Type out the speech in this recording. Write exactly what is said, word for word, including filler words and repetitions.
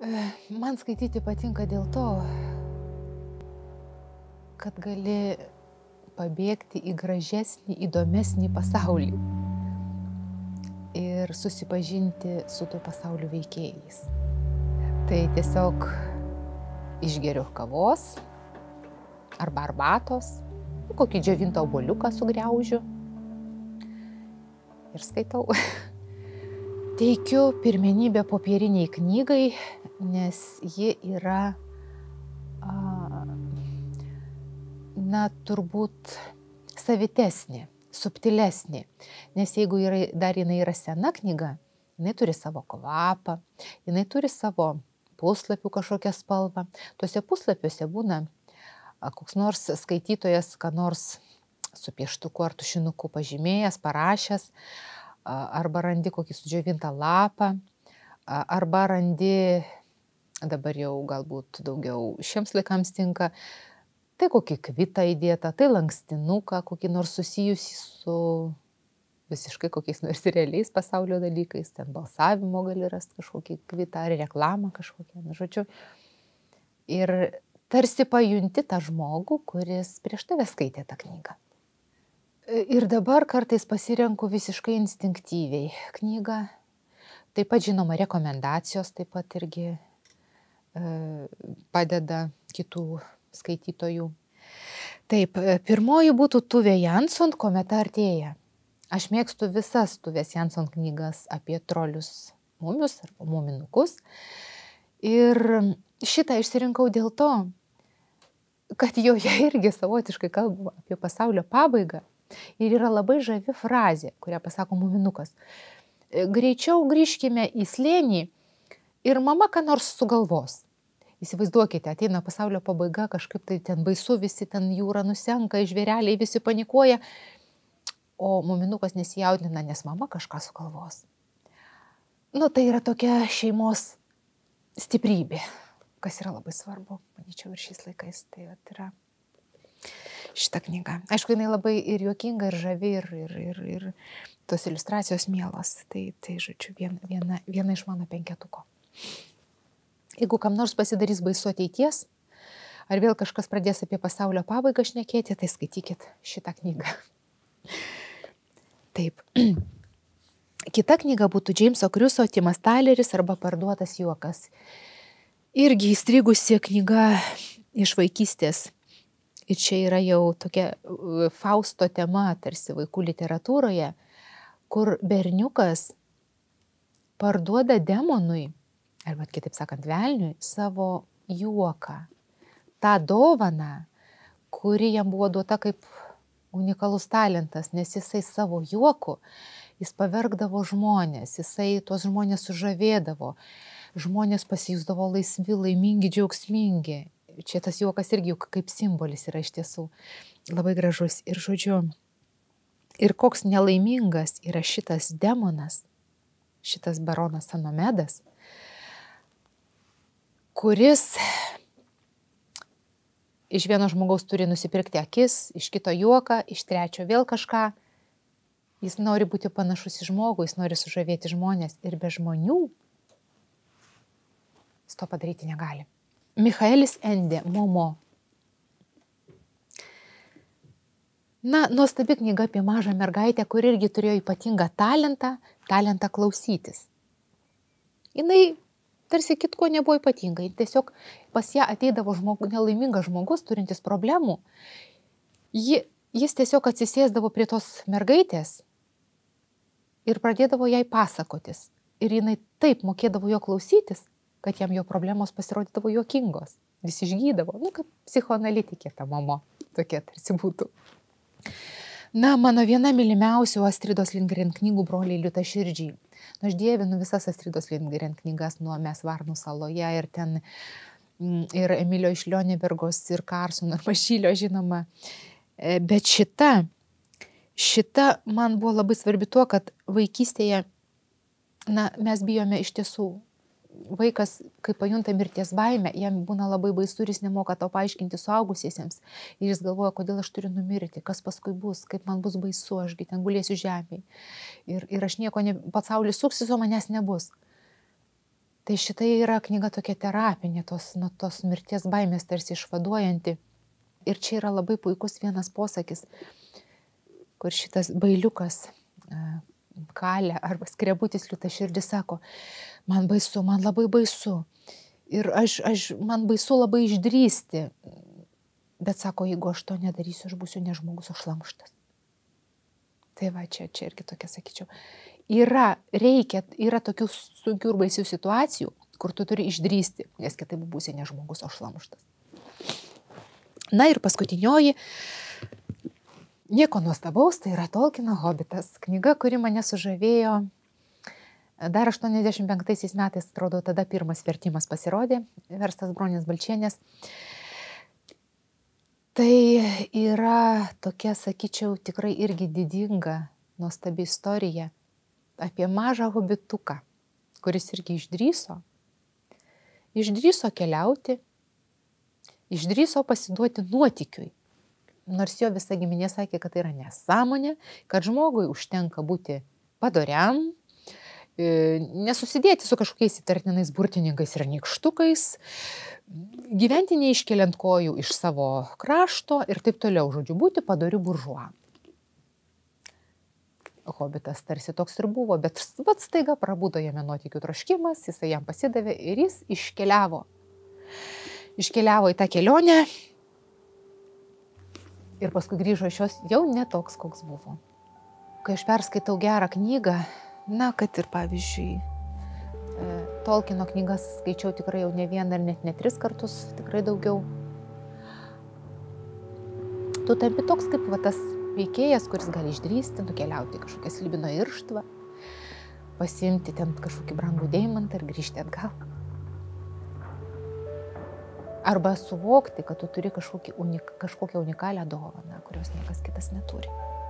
Man skaityti patinka dėl to, kad gali pabėgti į gražesnį, įdomesnį pasaulį ir susipažinti su tų pasaulių veikėjais. Tai tiesiog išgeriu kavos arba arbatos, kokį džiovintą obuoliuką sugriaužiu ir skaitau. Teikiu pirmenybę popieriniai knygai, nes ji yra, na, turbūt savitesnė, subtilesnė. Nes jeigu yra, dar jinai yra sena knyga, jinai turi savo kvapą, jinai turi savo puslapių kažkokią spalvą. Tuose puslapiuose būna koks nors skaitytojas, ką nors su pieštuku ar tušinuku pažymėjęs, parašęs, arba randi kokį sudžiovintą lapą, arba randi, dabar jau galbūt daugiau šiems laikams tinka, tai kokį kvitą įdėtą, tai lankstinuką, kokį nors susijusį su visiškai kokiais nors realiais pasaulio dalykais, ten balsavimo gali rasti kažkokį kvitą ar reklamą kažkokią, na, žodžiu. Ir tarsi pajunti tą žmogų, kuris prieš tave skaitė tą knygą. Ir dabar kartais pasirenku visiškai instinktyviai knygą. Taip pat, žinoma, rekomendacijos taip pat irgi e, padeda kitų skaitytojų. Taip, pirmoji būtų Tuvė Jansson Kometa artėja. Aš mėgstu visas Tuvės Jansson knygas apie trolius mumius arba muminukus. Ir šitą išsirinkau dėl to, kad joje irgi savotiškai kalbama apie pasaulio pabaigą. Ir yra labai žavi frazė, kurią pasako muminukas. Greičiau grįžkime į slėnį ir mama ką nors sugalvos. Įsivaizduokite, ateina pasaulio pabaiga, kažkaip tai ten baisu, visi ten jūra nusenka, žvėreliai visi panikuoja, o muminukas nesijaudina, nes mama kažką sugalvos. Nu, tai yra tokia šeimos stiprybė, kas yra labai svarbu, manyčiau, ir šiais laikais. Tai yra šita knyga. Aišku, jinai labai ir juokinga, ir žavi, ir, ir, ir, ir tos iliustracijos mielos. Tai, tai žodžiu, viena, viena, viena iš mano penketuko. Jeigu kam nors pasidarys baisu ateities, ar vėl kažkas pradės apie pasaulio pabaigą šnekėti, tai skaitykit šitą knygą. Taip. Kita knyga būtų Džeimso Kriuso Timas Taleris arba Parduotas juokas. Irgi įstrigusi knyga iš vaikystės. Ir čia yra jau tokia Fausto tema, tarsi vaikų literatūroje, kur berniukas parduoda demonui, arba kitaip sakant velniui, savo juoką. tą dovaną, kuri jam buvo duota kaip unikalus talentas, nes jisai savo juoku, jis pavergdavo žmonės, jisai tuos žmonės sužavėdavo, žmonės pasijusdavo laisvi, laimingi, džiaugsmingi. Čia tas juokas irgi kaip simbolis yra iš tiesų labai gražus. Ir žodžiu, ir koks nelaimingas yra šitas demonas, šitas baronas Anomedas, kuris iš vieno žmogaus turi nusipirkti akis, iš kito juoką, iš trečio vėl kažką. Jis nori būti panašus į žmogų, jis nori sužavėti žmonės ir be žmonių jis to padaryti negali. Michaelis Ende, Momo. Na, nuostabi knyga apie mažą mergaitę, kuri irgi turėjo ypatingą talentą, talentą klausytis. Jinai tarsi kitko nebuvo ypatinga, tiesiog pas ją ateidavo žmogu, nelaimingas žmogus, turintis problemų. Ji, jis tiesiog atsisėsdavo prie tos mergaitės ir pradėdavo jai pasakotis. Ir jinai taip mokėdavo jo klausytis, kad jam jo problemos pasirodydavo juokingos. Jis išgydavo, nu, kaip psichoanalitikė ta mama, tokia tarsi būtų. Na, mano viena mylimiausių Astridos Lindgren knygų Broliai liūtaširdžiai. Nu, aš dievinu visas Astridos Lindgren knygas nuo Mes Varnų saloje ir ten ir Emilio iš Lionebergos ir Karsono ir Mašylio, žinoma. Bet šita, šita man buvo labai svarbi tuo, kad vaikystėje, na, mes bijome iš tiesų. Vaikas, kai pajunta mirties baimę, jam būna labai baisu ir jis nemoka to paaiškinti suaugusiesiems. Ir jis galvoja, kodėl aš turiu numirti, kas paskui bus, kaip man bus baisu, ašgi ten gulėsiu žemėje. Ir, ir aš nieko, ne, pasaulis suksis, o manęs nebus. Tai šitai yra knyga tokia terapinė, tos, nuo tos mirties baimės tarsi išvaduojanti. Ir čia yra labai puikus vienas posakis, kur šitas bailiukas kalė arba skrebutis liūtaširdis sako, man baisu, man labai baisu. Ir aš, aš, man baisu labai išdrįsti. Bet sako, jeigu aš to nedarysiu, aš būsiu ne žmogus, o šlamštas. Tai va, čia, čia irgi tokia, sakyčiau. Yra, reikia, yra tokių sunkių ir baisių situacijų, kur tu turi išdrįsti, nes kitaip būsi ne žmogus, o šlamštas. Na ir paskutinioji, nieko nuostabaus, tai yra Tolkieno Hobitas. Knyga, kuri mane sužavėjo. Dar aštuoniasdešimt penktaisiais metais, atrodo, tada pirmas vertimas pasirodė, verstas Bronės Balčienės. Tai yra tokia, sakyčiau, tikrai irgi didinga, nuostabi istorija apie mažą hobituką, kuris irgi išdrįso. Išdrįso keliauti, išdrįso pasiduoti nuotykiui. Nors jo visa giminė sakė, kad tai yra nesąmonė, kad žmogui užtenka būti padoriam, nesusidėti su kažkokiais įtartinais burtininkais ir nykštukais, gyventi neiškeliant kojų iš savo krašto ir taip toliau, žodžiu, būti padoriu buržuo. Hobitas tarsi toks ir buvo, bet vat staiga prabudo jame nuotykių troškimas, jisai jam pasidavė ir jis iškeliavo. Iškeliavo į tą kelionę ir paskui grįžo iš jos jau ne toks, koks buvo. Kai aš perskaitau gerą knygą, na, kad ir pavyzdžiui, Tolkieno knygas skaičiau tikrai jau ne vieną ar net ne tris kartus, tikrai daugiau. Tu tampi toks kaip va, tas veikėjas, kuris gali išdrįsti, nukeliauti kažkokią slibino irštvą, pasiimti ten kažkokį brangų deimantą ir grįžti atgal. Arba suvokti, kad tu turi kažkokį unik, kažkokią unikalią dovaną, kurios niekas kitas neturi.